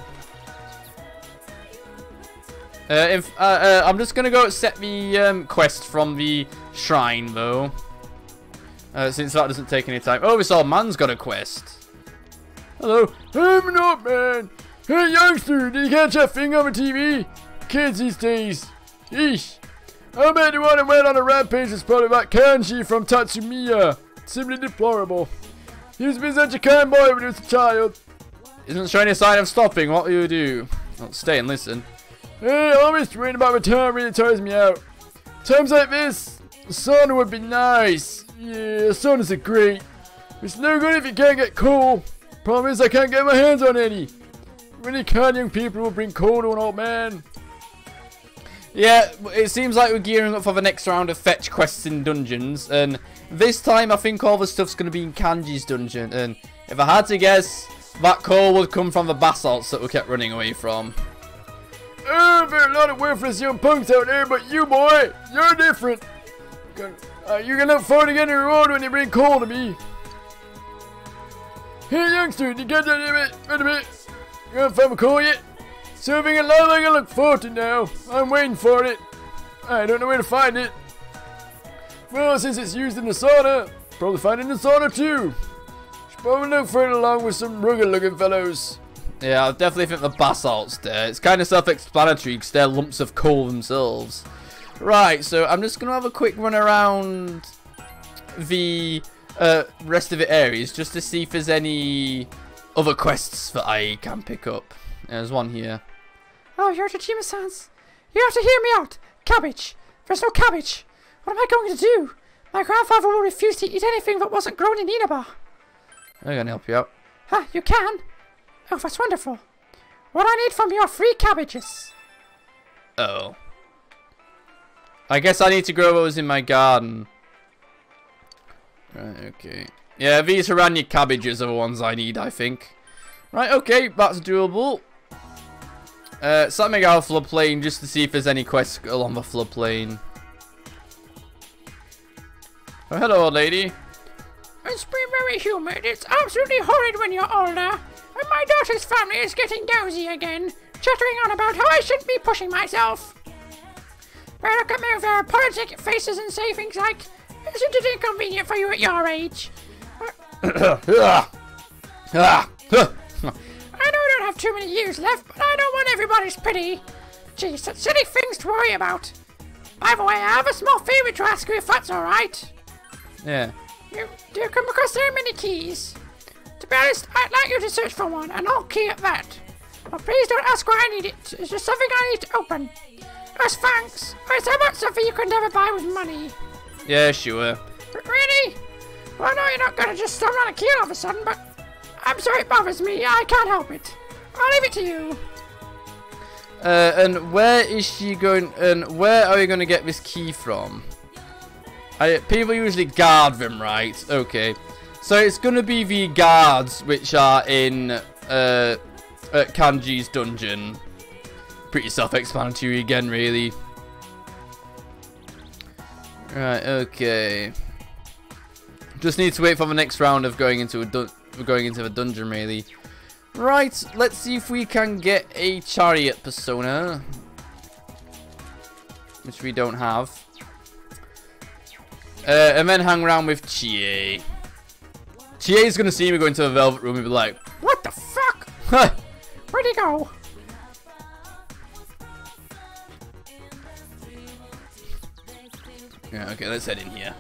Uh, if, uh, uh, I'm just going to go set the um, quest from the shrine, though. Uh, since that doesn't take any time. Oh, this old man's got a quest. Hello. I'm not, man. Hey, youngster, did you catch that thing on the T V? Kids these days. Eesh. I bet the one that went on a rampage is probably that Kanji from Tatsumiya. Simply deplorable. He used to be such a kind boy when he was a child. Isn't showing a sign of stopping. What will you do? Well, stay and listen. Hey, always reading about my town really tires me out. Times like this, a sauna would be nice. Yeah, saunas are great. It's no good if you can't get cool. Problem is I can't get my hands on any. Really kind young people will bring coal to an old man. Yeah, it seems like we're gearing up for the next round of fetch quests in dungeons, and this time I think all the stuff's going to be in Kanji's dungeon, and if I had to guess, that coal would come from the basalts that we kept running away from. Oh, there are a lot of worthless young punks out there, but you, boy, you're different. Uh, you're going to look forward to getting a reward when you bring coal to me. Hey, youngster, did you get that in a bit? Wait a minute. You haven't found the coal yet? Serving it live, I can look forward to now. I'm waiting for it. I don't know where to find it. Well, since it's used in the sauna, probably find it in the sauna too. Should probably look for it along with some rugged looking fellows. Yeah, I definitely think the basalt's there. It's kind of self-explanatory because they're lumps of coal themselves. Right, so I'm just going to have a quick run around the uh, rest of the areas just to see if there's any other quests that I can pick up. There's one here. Oh, you're Tajima-sans. You have to hear me out. Cabbage. There's no cabbage. What am I going to do? My grandfather will refuse to eat anything that wasn't grown in Inaba. I'm going to help you out. Huh, you can? Oh, that's wonderful. What I need from you are three cabbages. Oh. I guess I need to grow those in my garden. Right, okay. Yeah, these Hiranya cabbages are the ones I need, I think. Right, okay, that's doable. Uh, so let me go out floodplain just to see if there's any quests along the floodplain. Oh, hello, old lady. It's been very humid. It's absolutely horrid when you're older. And my daughter's family is getting dozy again, chattering on about how I shouldn't be pushing myself. They look at me with their apologetic faces and say things like, "Isn't it inconvenient for you at your age?" I know I don't have too many years left, but I don't want everybody's pity. Gee, such silly things to worry about. By the way, I have a small favor to ask you if that's alright. Yeah. You, do you come across very many keys? To be honest, I'd like you to search for one, an old key at that. But please don't ask why I need it. It's just something I need to open. As thanks, it's about something you could never buy with money. Yeah, sure. R really? Well, I know you're not gonna just stumble on a key all of a sudden, but I'm sorry it bothers me. I can't help it. I'll leave it to you. Uh, and where is she going? And where are we going to get this key from? I, people usually guard them, right? Okay. So it's going to be the guards which are in uh, at Kanji's dungeon. Pretty self-explanatory again, really. Right, okay. Just need to wait for the next round of going into a dun going into the dungeon, really. Right, let's see if we can get a chariot persona, which we don't have. Uh, and then hang around with Chie. Chie's gonna see me go into the velvet room and be like, What the fuck? Where'd he go? yeah, okay, let's head in here.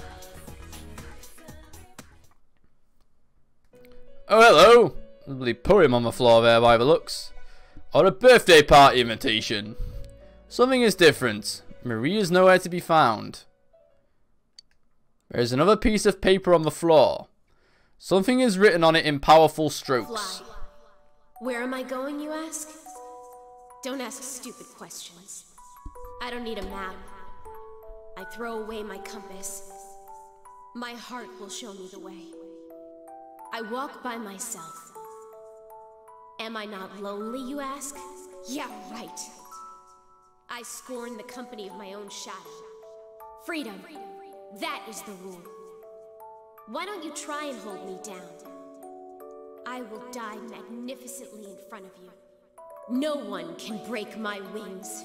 Oh, hello. Lovely poem on the floor there by the looks. Or a birthday party invitation. Something is different. Marie is nowhere to be found. There is another piece of paper on the floor. Something is written on it in powerful strokes. Fly. Where am I going, you ask? Don't ask stupid questions. I don't need a map. I throw away my compass. My heart will show me the way. I walk by myself. Am I not lonely, you ask? Yeah, right. I scorn the company of my own shadow. Freedom. That is the rule. Why don't you try and hold me down? I will die magnificently in front of you. No one can break my wings.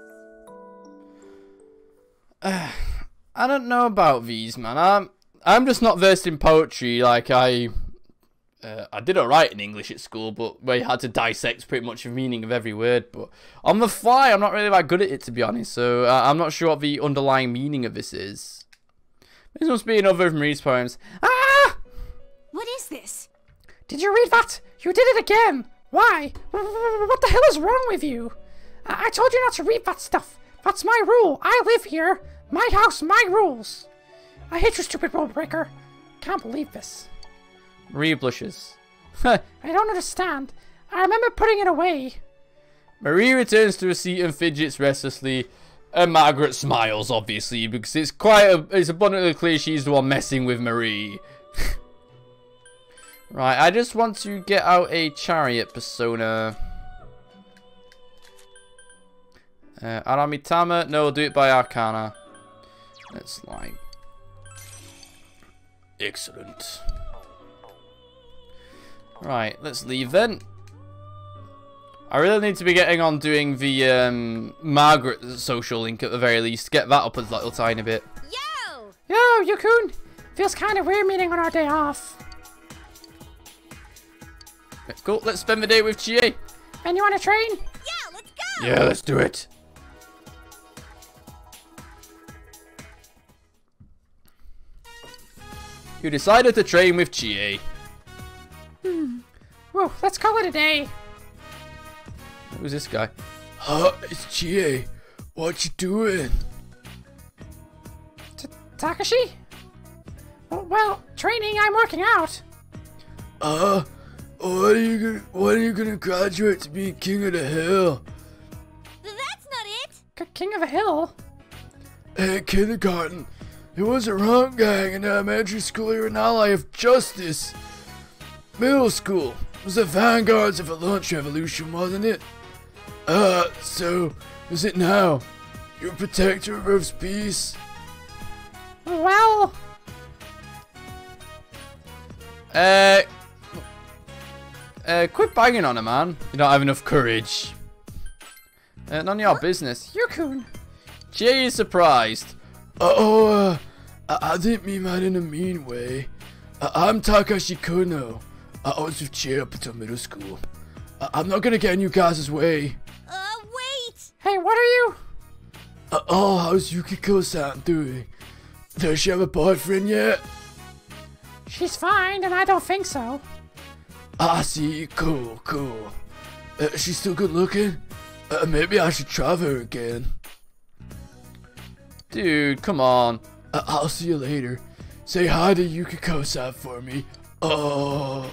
Uh, I don't know about these, man. I'm, I'm just not versed in poetry. Like, I... Uh, I did alright in English at school, but where you had to dissect pretty much the meaning of every word. But on the fly, I'm not really that good at it, to be honest. So uh, I'm not sure what the underlying meaning of this is. This must be another of Marie's poems. Ah! What is this? Did you read that? You did it again. Why? What the hell is wrong with you? I, I told you not to read that stuff. That's my rule. I live here. My house, my rules. I hate you, stupid rule breaker. Can't believe this. Marie blushes. I don't understand. I remember putting it away. Marie returns to her seat and fidgets restlessly. And Margaret smiles, obviously, because it's quite a, it's abundantly clear she's the one messing with Marie. Right, I just want to get out a chariot persona. Uh, Aramitama? No, we'll do it by Arcana. That's like... Excellent. Right, let's leave then. I really need to be getting on doing the um, Margaret social link at the very least. Get that up a little tiny bit. Yo! Yo, Yukun. Feels kind of weird meeting on our day off. Cool, let's spend the day with Chie. And you want to train? Yeah, let's go! Yeah, let's do it. You decided to train with Chie. Hmm. Whoa, let's call it a day. Who's this guy? Huh? It's Chie. What you doing? T Takashi? Well, well, training, I'm working out. Uh, what are you gonna, what are you gonna graduate to be king of the hill? That's not it! C King of a hill? Hey, kindergarten. It was a wrong gang in elementary school. You're an ally of justice. Middle school was the vanguards of the lunch revolution, wasn't it? Uh, so, is it now? You're a protector of Earth's peace? Well... Uh... Uh, quit banging on her, man. You don't have enough courage. Uh, none of your business. Yukun. Chie is surprised. Uh oh, uh, I, I didn't mean that in a mean way. Uh, I'm Takashi Kono. I was with Chie up until middle school. I I'm not gonna get in you guys' way. Uh, wait! Hey, what are you? Uh oh, how's Yukiko-san doing? Does she have a boyfriend yet? She's fine, and I don't think so. I see, cool, cool. Uh, she's still good looking? Uh, maybe I should try her again. Dude, come on. Uh, I'll see you later. Say hi to Yukiko-san for me. Oh.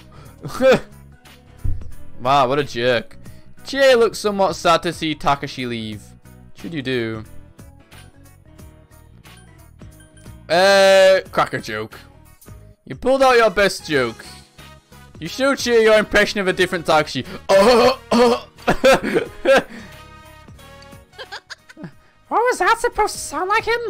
Wow, what a jerk. Chie looks somewhat sad to see Takashi leave. Should you do? Uh, crack a joke. You pulled out your best joke. You show Chie your impression of a different Taxi. Oh, oh. What was that supposed to sound like him?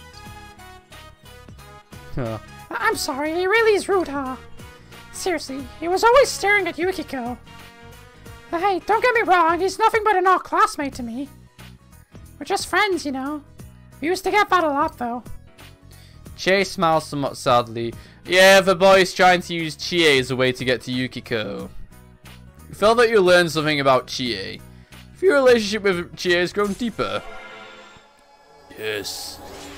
Huh. I I'm sorry, he really is rude, huh? Seriously, he was always staring at Yukiko. But hey, don't get me wrong, he's nothing but an old classmate to me. We're just friends, you know. We used to get that a lot, though. Chie smiles somewhat sadly. Yeah, the boy's trying to use Chie as a way to get to Yukiko. You felt that you learned something about Chie. If your relationship with Chie has grown deeper. Yes.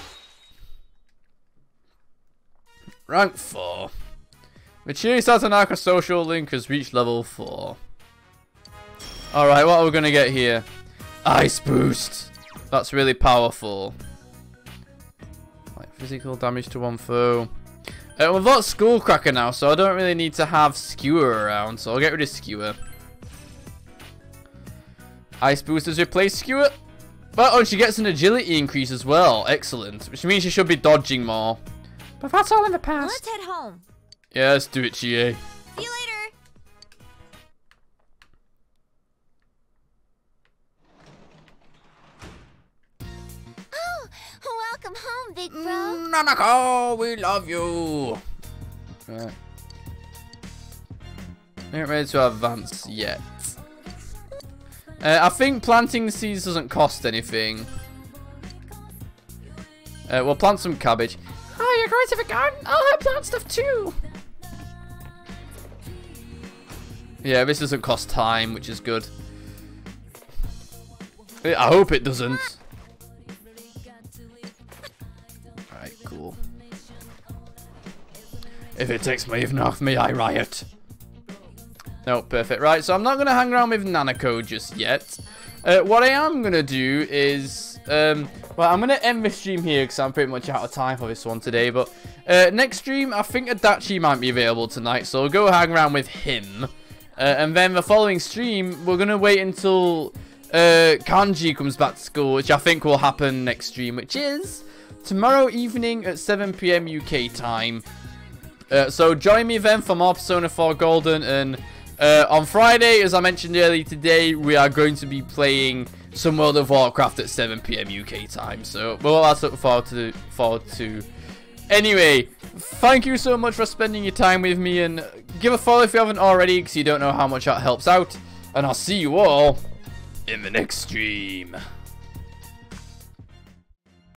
Rank four. The Chie Satanaka social link has reached level four. Alright, what are we going to get here? Ice Boost. That's really powerful. Like physical damage to one foe. Uh, we've got Skullcracker now, so I don't really need to have Skewer around, so I'll get rid of Skewer. Ice Boost has replaced Skewer. But oh, she gets an agility increase as well. Excellent. Which means she should be dodging more. But that's all in the past. Let's head home. Yeah, let's do it, Chie. See you later. Oh, welcome home, big bro. Nanako, we love you. Right. Not ready to advance yet. Uh, I think planting seeds doesn't cost anything. Uh, we'll plant some cabbage. Oh, you're going to the garden? I'll have plant stuff too. Yeah, this doesn't cost time, which is good. I hope it doesn't. Alright, cool. If it takes me even off me, I riot. No, perfect. Right, so I'm not going to hang around with Nanako just yet. Uh, what I am going to do is... Um, well, I'm going to end this stream here because I'm pretty much out of time for this one today. But uh, next stream, I think Adachi might be available tonight. So I'll go hang around with him. Uh, and then the following stream, we're going to wait until uh, Kanji comes back to school. Which I think will happen next stream. Which is tomorrow evening at seven p m U K time. Uh, so join me then for more Persona four Golden. And uh, on Friday, as I mentioned earlier today, we are going to be playing some World of Warcraft at seven p m U K time. So we'll all look forward to, forward to. Anyway, thank you so much for spending your time with me. And give a follow if you haven't already, because you don't know how much that helps out. And I'll see you all in the next stream.